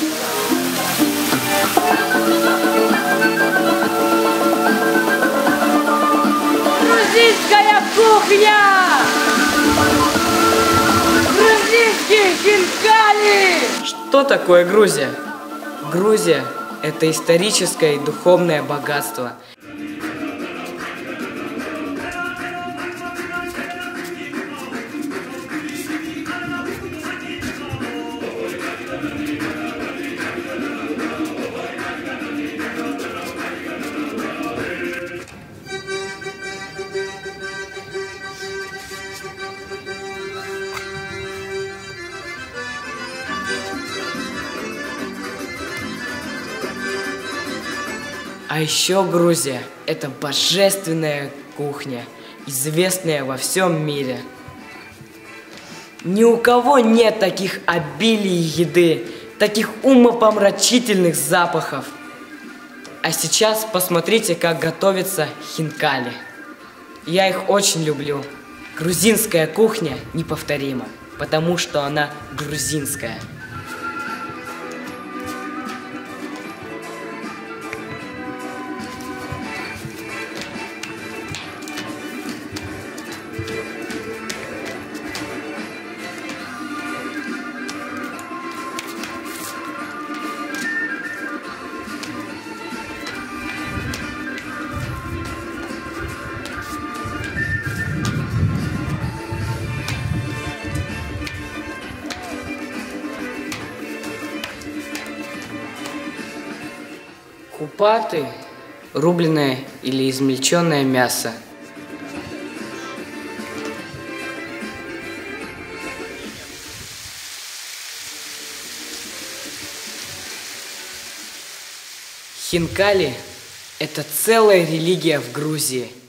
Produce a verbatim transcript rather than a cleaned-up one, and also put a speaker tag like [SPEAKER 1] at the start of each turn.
[SPEAKER 1] Грузинская кухня! Грузинские хинкали!
[SPEAKER 2] Что такое Грузия? Грузия – это историческое и духовное богатство. А еще Грузия – это божественная кухня, известная во всем мире. Ни у кого нет таких обилий еды, таких умопомрачительных запахов. А сейчас посмотрите, как готовятся хинкали. Я их очень люблю. Грузинская кухня неповторима, потому что она грузинская. Купаты – рубленое или измельченное мясо. Хинкали – это целая религия в Грузии.